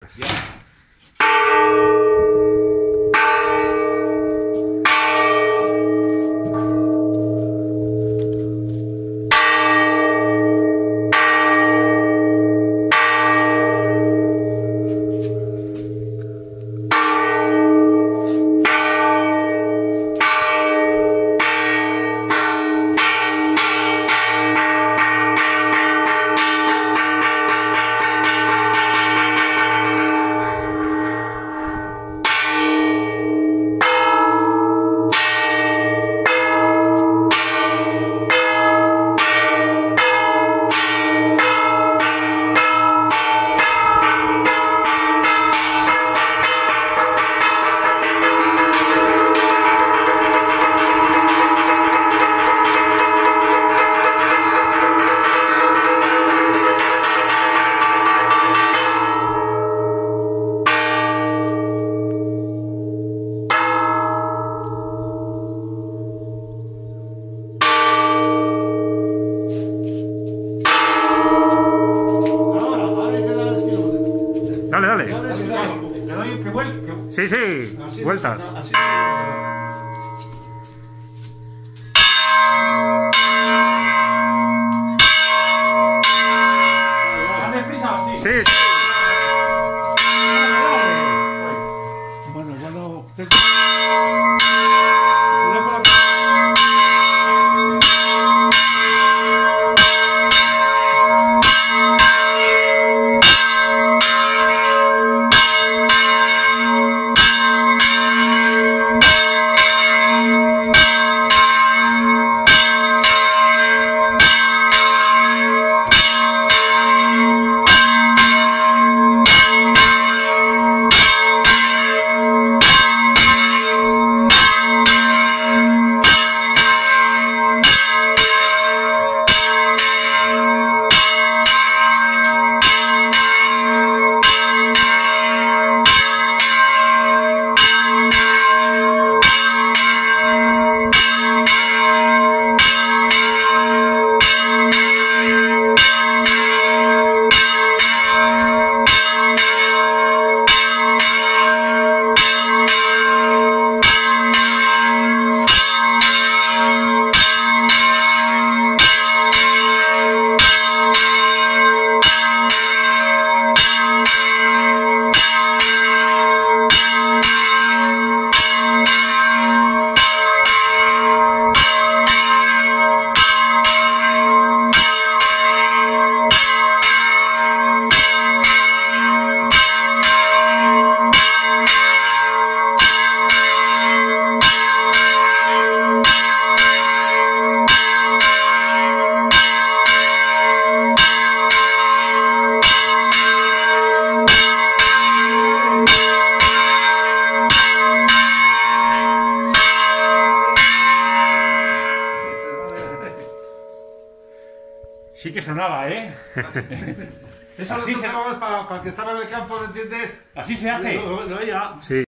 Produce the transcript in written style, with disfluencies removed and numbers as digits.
Gracias. Ya. Dale, dale. Le doy que vuelque. Sí, sí, Así, vueltas. así. ¿Dale prisa o sí? Sí, sí. Bueno, ya no... Sí que sonaba, ¿eh? Eso Así lo se... tocábamos para el que estaba en el campo, ¿me entiendes? Así se hace. Lo oía. Sí.